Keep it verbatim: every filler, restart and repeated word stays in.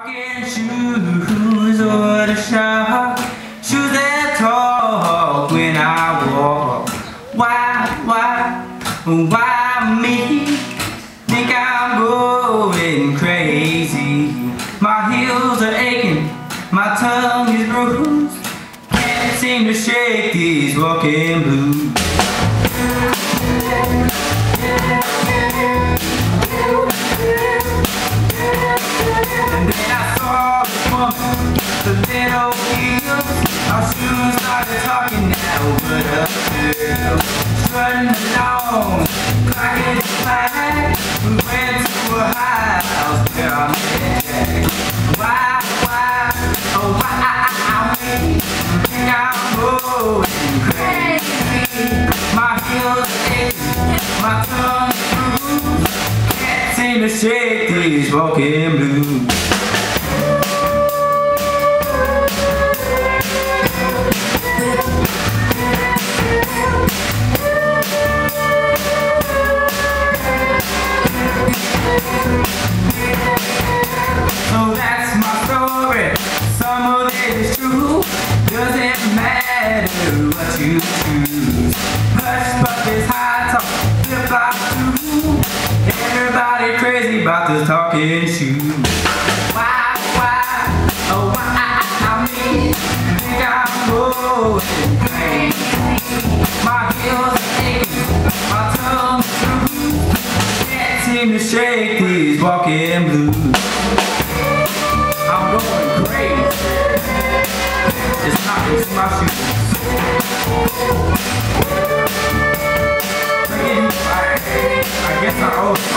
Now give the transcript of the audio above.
Talking shoes or the shop, shoes that talk when I walk. Why, why, why me? Think I'm going crazy. My heels are aching, my tongue is bruised. Can't seem to shake these walking blues. And then I saw this woman, the little heels. Our shoes started talking now, what up, girl? Strutting along, clocking his flag. We went to a house, where I met Jack. Why, why, oh why, me? Think I'm going crazy. My heels ache, my tongue bruised. Can't seem to shake these walking blues. So that's my story, some of it is true. Doesn't matter what you choose. Hush puppies, high top, flip flop too. Everybody crazy about this talking shoes. Why, why, oh why me? Think I'm going crazy. My heels are aching, my tongue's bruised. Can't seem to shake these walking blues. I'm going crazy. Just knocking to my shoes. I guess I owe